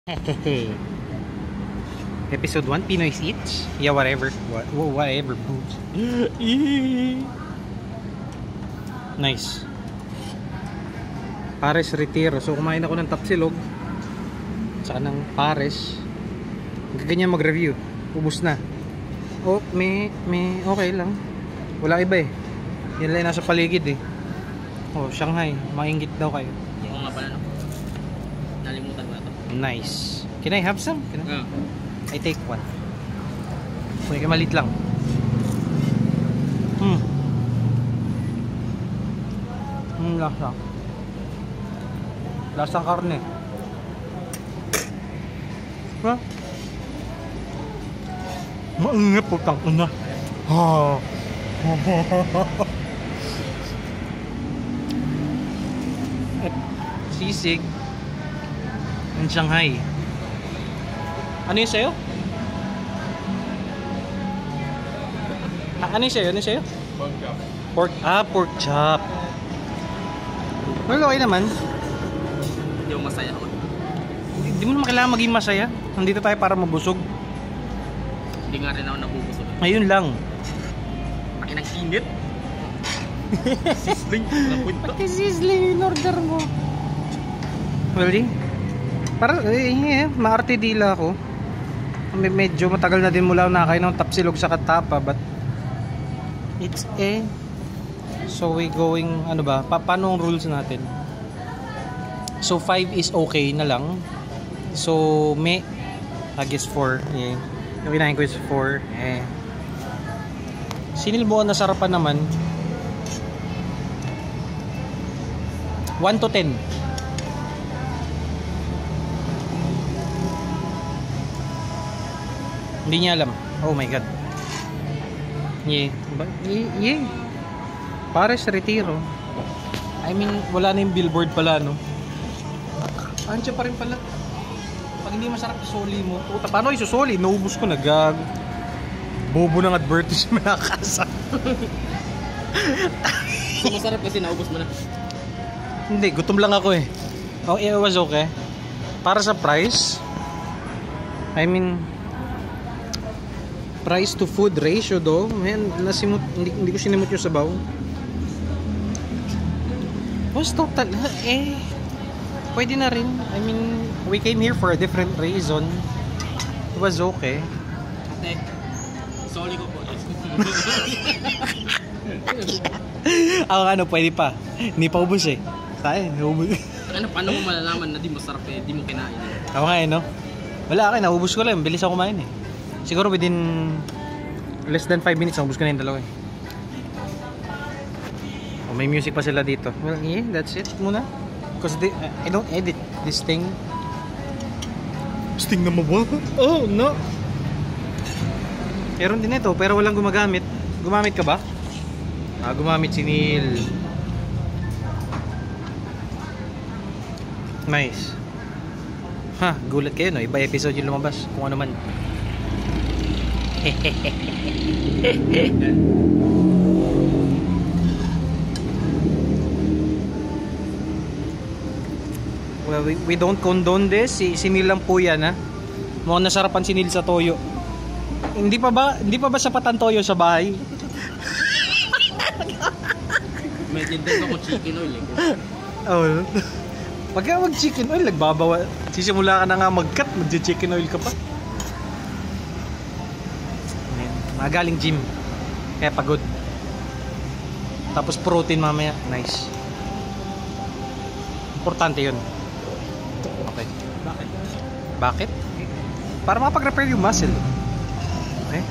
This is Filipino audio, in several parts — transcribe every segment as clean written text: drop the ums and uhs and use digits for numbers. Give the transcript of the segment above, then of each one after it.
Episode 1, Pinoy's Eats? Yeah, whatever. Whatever. Nice. Pares Retiro. So, kumain ako ng tapsilog. Saka ng pares. Ganyan mag-review. Ubus na. Oh, may okay lang. Wala iba eh. Yan lang nasa paligid eh. Oh, Shanghai. Maingit daw kayo. Oo nga pala, no? Nalimutan ko na to. Nice. Can I have some? I take one. May malit lang. Lasa. Lasang karne. Ha? Maingit po tang ina. Ha. Sisig. In Shanghai. Ano yung sa'yo? Ano yung sa'yo? Ano yung sa'yo? Pork chop. Pork chop. Well, okay naman. Hindi mo masaya ako. Hindi mo naman kailangan maging masaya. Nandito tayo para mabusog. Hindi nga rin ako nabubusog. Ayun lang. Paki ng init. Sizzling. Walang kwento. Pati sizzling in order mo. Really? Para, maarte dila ako. Medyo matagal na din mula nakain ng tapsilog sa katapa, but it's so we going, ano ba, paano ang rules natin? So 5 is okay na lang. So I guess 4. Yeah. Yung kinain ko is 4. Sinilbuan na sarapan naman 1 to 10. Hindi niya alam. Oh my god. Yeah. Pares Retiro. I mean, wala na yung billboard pala, no? Andiyan pa rin pala. Pag hindi masarap isoli mo. Puta, paano isusoli? Naubos ko na, gag. Bobo ng advertisement na kasa. So, masarap kasi naubos mo na. Hindi, gutom lang ako eh. Oh, it was okay. Para sa price, I mean, price to food ratio do, man, hindi ko sinimot yung sabaw. Was total, pwede na rin. I mean, we came here for a different reason. It was okay. Ate, sorry ko po. Ako ano, pwede pa. Hindi pa ubos eh. Tayo, ubos. Paano mo malalaman na di masarap eh, di mo kinain? Ako nga eh, no? Wala ka, naubos ko lang. Bilis ako kumain eh. Siguro within less than 5 minutes, naubos ko na yung dalawa eh. Oh, may music pa sila dito. Well, yeah, that's it muna. Because I don't edit this thing. This thing na mababa? Oh, no! Meron din ito, pero walang gumagamit. Gumamit ka ba? Gumamit si Neil. Nice. Ha, gulat kayo no? Iba episode yung lumabas. Kung ano man. Well, we don't condone this. Si Neil lang po yan, ha? Mukhang nasarapan si Neil sa toyo. Hindi pa ba sapat ang toyo sa bahay? May dindan ako chicken oil eh. Oh. Pagka mag-chicken oil, nagbabawa. Sisimula ka na nga mag-cut, mag-chicken oil ka pa. Magaling gym. Kaya pagod. Tapos protein mamaya. Nice. Importante yun. Okay. Bakit? Para makapag-repair yung muscle. Okay.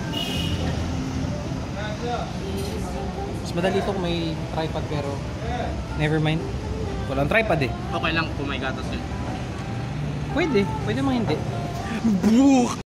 Mas madali ito kung may tripod pero never mind. Walang tripod eh. Okay lang kung may gatas yun. Pwede. Pwede mang hindi.